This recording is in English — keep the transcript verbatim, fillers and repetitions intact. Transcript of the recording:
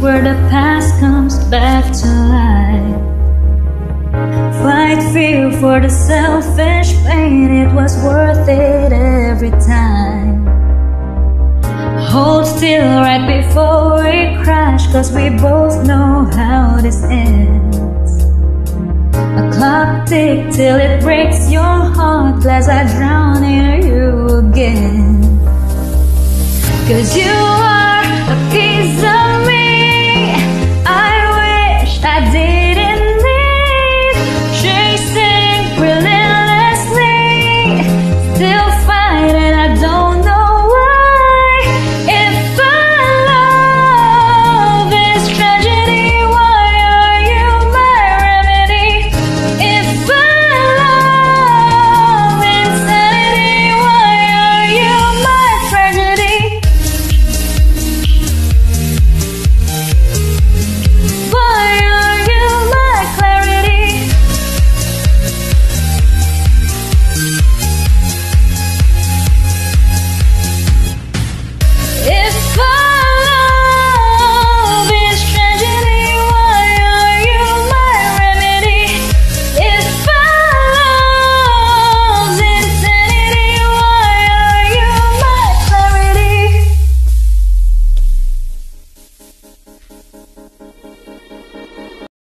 where the past comes back to life. Fight fear for the selfish pain, it was worth it every time. Hold still right before we crash, cause we both know how this ends. A clock tick till it breaks your heart, lest I drown in you again. Cause you are